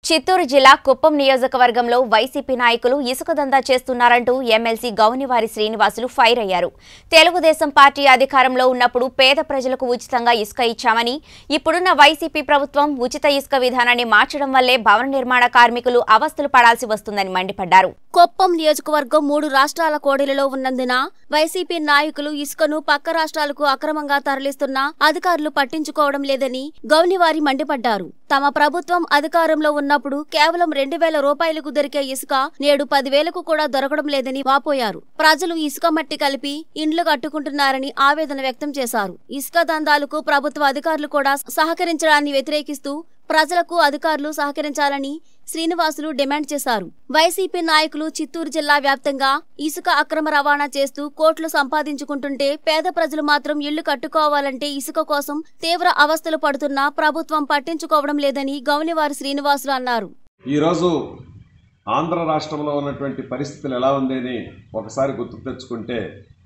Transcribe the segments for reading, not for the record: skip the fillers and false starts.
చిత్తూరు జిల్లా కుప్పం నియోజకవర్గంలో వైసీపీ నాయకులు ఇసుక దందా చేస్తున్నారంటూ ఎమ్మెల్సీ గౌనివారి శ్రీనివాసులు ఫైర్ అయ్యారు. తెలుగుదేశం పార్టీ అధికారంలో ఉన్నప్పుడు పేద ప్రజలకు ఉచితంగా ఇసుక ఇచ్చామని, ఇప్పుడున్న వైసీపీ ప్రభుత్వం ఉచిత ఇసుక విధానాన్ని మార్చడం వల్లే భవన నిర్మాణ కార్మికులు అవస్థలు పడాల్సి వస్తుందని మండిపడ్డారు. కుప్పం నియోజకవర్గం 3 రాష్ట్రాల కోడలిలో ఉన్నందున వైసీపీ నాయకులు ఇసుకను పక్క రాష్ట్రాలకు అక్రమంగా తరలిస్తున్నా అధికారులు పట్టించుకోవడం లేదని గౌనివారి మండిపడ్డారు. తమ ప్రభుత్వం అధికారంలో ఉన్నప్పుడు కేవలం 2000 రూపాయలకు దొరికే ఇసుక నేడు 10,000కు కూడా దొరకడం లేదని వాపోయారు. ప్రజలు ఇసుక మట్టి కలిపి ఇండ్లు కట్టుకుంటున్నారని ఆవేదన వ్యక్తం చేశారు. ఇసుక దందాలకు ప్రభుత్వ అధికారులు కూడా సహకరించడాన్ని వ్యతిరేకిస్తూ ప్రజలకు అధికారులు సహకరించాలని శ్రీనివాసులు డిమాండ్ చేశారు. వైసీపీ నాయకులు చిత్తూరు జిల్లా వ్యాప్తంగా ఇసుక అక్రమ రవాణా చేస్తూ కోట్లు సంపాదించుకుంటుంటే పేద ప్రజలు మాత్రం ఇళ్లు కట్టుకోవాలంటే ఇసుక కోసం తీవ్ర అవస్థలు పడుతున్నా ప్రభుత్వం పట్టించుకోవడం లేదని గౌనివారి శ్రీనివాసులు అన్నారు. ఈరోజు ఆంధ్ర రాష్ట్రంలో ఉన్నటువంటి పరిస్థితులు ఎలా ఉందని ఒకసారి గుర్తుకు తెచ్చుకుంటే,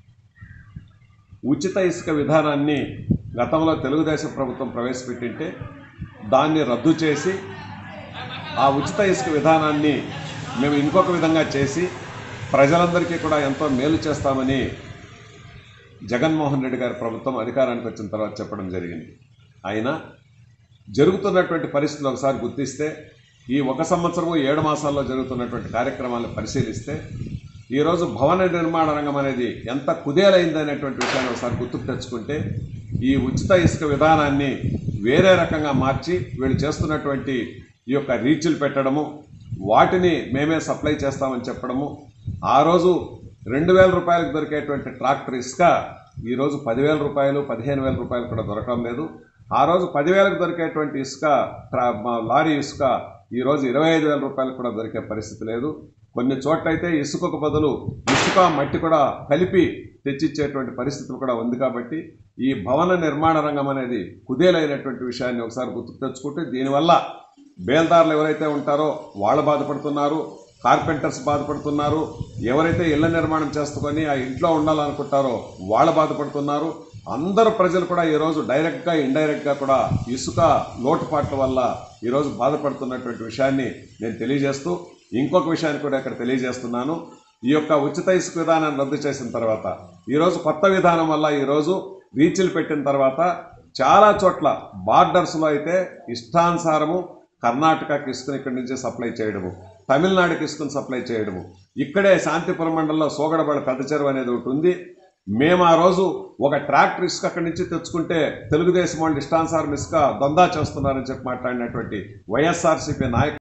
ఉచిత ఇసుక విధానాన్ని గతంలో తెలుగుదేశం ప్రభుత్వం ప్రవేశపెట్టింటే దాన్ని రద్దు చేసి ఆ ఉచిత ఇసుక విధానాన్ని మేము ఇంకొక విధంగా చేసి ప్రజలందరికీ కూడా ఎంతో మేలు చేస్తామని జగన్మోహన్ రెడ్డి గారి ప్రభుత్వం అధికారానికి వచ్చిన తర్వాత చెప్పడం జరిగింది. అయినా జరుగుతున్నటువంటి పరిస్థితులు ఒకసారి గుర్తిస్తే, ఈ 1 సంవత్సరము 7 మాసాల్లో జరుగుతున్నటువంటి కార్యక్రమాలను పరిశీలిస్తే ఈరోజు భవన నిర్మాణ రంగం అనేది ఎంత కుదేలైందనేటువంటి విషయాన్ని ఒకసారి గుర్తుకు తెచ్చుకుంటే, ఈ ఉచిత ఇసుక విధానాన్ని వేరే రకంగా మార్చి వీళ్ళు చేస్తున్నటువంటి ఈ యొక్క రీచ్లు పెట్టడము, వాటిని మేమే సప్లై చేస్తామని చెప్పడము, ఆ రోజు 2,000 రూపాయలకు దొరికేటువంటి ట్రాక్టర్ ఇసుక ఈరోజు 10,000 రూపాయలు 15,000 రూపాయలు కూడా దొరకడం లేదు. ఆ రోజు 10,000కు దొరికేటువంటి ఇసుక లారీ ఇసుక ఈరోజు 25,000 రూపాయలకు కూడా దొరికే పరిస్థితి లేదు. కొన్ని చోట్లయితే ఇసుకకు బదులు ఇసుక మట్టి కూడా కలిపి తెచ్చిచ్చేటువంటి పరిస్థితులు కూడా ఉంది. కాబట్టి ఈ భవన నిర్మాణ రంగం అనేది కుదేలైనటువంటి విషయాన్ని ఒకసారి గుర్తుకు తెచ్చుకుంటే, దీనివల్ల బేల్దారులు ఎవరైతే ఉంటారో వాళ్ళు బాధపడుతున్నారు, కార్పెంటర్స్ బాధపడుతున్నారు, ఎవరైతే ఇళ్ల నిర్మాణం చేసుకొని ఆ ఇంట్లో ఉండాలనుకుంటారో వాళ్ళు బాధపడుతున్నారు. అందరు ప్రజలు కూడా ఈరోజు డైరెక్ట్గా ఇండైరెక్ట్గా కూడా ఇసుక లోటుపాట్ల వల్ల ఈరోజు బాధపడుతున్నటువంటి విషయాన్ని నేను తెలియజేస్తూ, ఇంకొక విషయాన్ని కూడా ఇక్కడ తెలియజేస్తున్నాను. ఈ యొక్క ఉచిత ఇసుక విధానాన్ని రద్దు చేసిన తర్వాత ఈరోజు కొత్త విధానం వల్ల ఈరోజు రీచ్లు పెట్టిన తర్వాత చాలా చోట్ల బార్డర్స్లో అయితే ఇష్టానుసారము కర్ణాటకకి ఇసుకని ఇక్కడి నుంచి సప్లై చేయడము, తమిళనాడుకి ఇసుకను సప్లై చేయడము, ఇక్కడే శాంతిపురం మండలంలో సోగడబడ పెద్ద చెరువు అనేది ఒకటి ఉంది. మేము ఆ రోజు ఒక ట్రాక్టర్ ఇసుక అక్కడి నుంచి తెచ్చుకుంటే తెలుగుదేశం వాళ్ళు ఇష్టానుసారం ఇసుక దందా చేస్తున్నారని చెప్పి మాట్లాడినటువంటి వైఎస్ఆర్సీపీ నాయకులు